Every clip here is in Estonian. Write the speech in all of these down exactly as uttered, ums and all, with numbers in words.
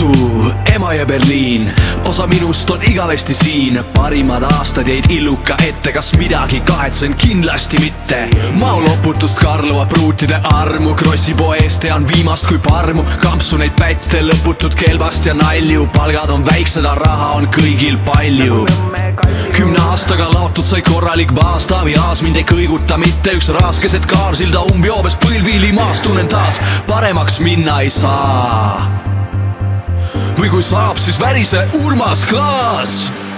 Tartu, Emajõe, Berliin, osa minust on igavesti siin. Parimad aastad jäid illuka ette, kas midagi kahetsen? Kindlasti mitte. Mao loputust karluva pruutide armu, Krossipoe eest tean viimast kui parmu. Kampsu neid pätte, lõputut kelbast ja nalju. Palgad on väiksed, raha on kõigil palju. Kümne aastaga laotud sai korralik baas. Taavi Aas mind ei kõiguta mitte üks raas. Keset kaarsilda umbjoobes põlvili maas tunnen taas, paremaks minna ei saa. Või kui saab, siis värise Urmas Klaas.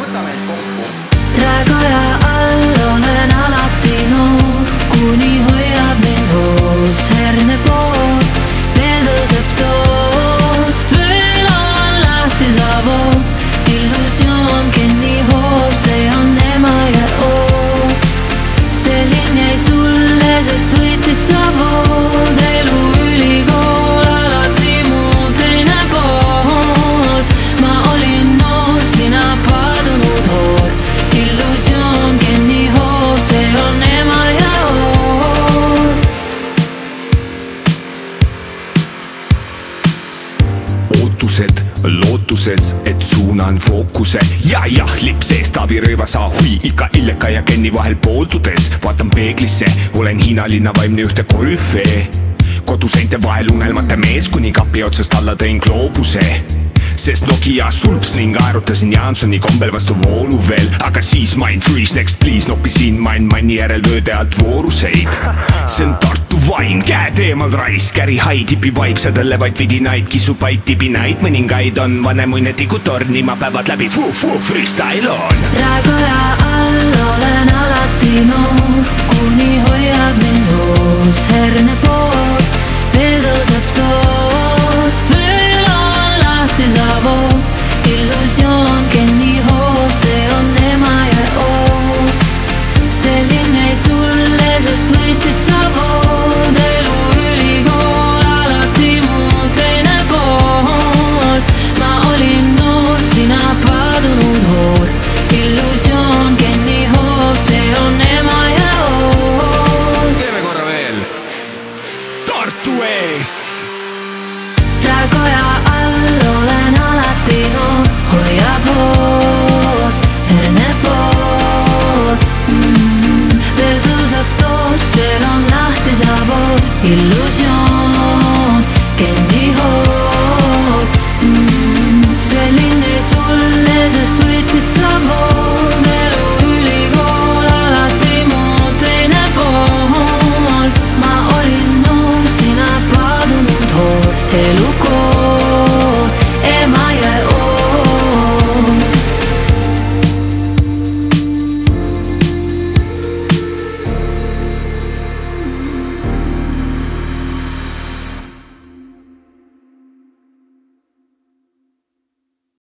Räägaja all olen alati noor, kuni hoiab mind hoos herne pool. Veel tõuseb toost, veel on lahti saavool. Illusioon, kenni hoov, see on Emajõe oo. See linn jäi sulle, sest võitis sa vood. Elu ülikool, alati mu teine pool. Ma olin noor, sina paadunud hoor. Illusioon, kenni hoov, see on Emajõe oo. Ootused lootuses, et suunan fookuse. Ja jah, lips eest abirõivas ahui, ikka Illeka ja Kenni vahel pooldudes. Vaatan peeglisse, olen Hiina linna vaimne ühte korüfee. Koduseinte vahel unelmate mees, kuni kapi otsast alla tõin gloobuse. Sest Nokia sulps ning aerutasin Jansoni kombel vastu voolu veel. Aga siis main freeze next please, noppisin main manni järel vööde alt vooruseid. See on Tartu vaim, käed eemal rais, käri hai tipi vibe, sädele vaid vidinaid, kisupaid tibinaid. Mõningaid on vanemuine tigu tornima päevad läbi, fuu-fuu freestyle on. Räägaja all olen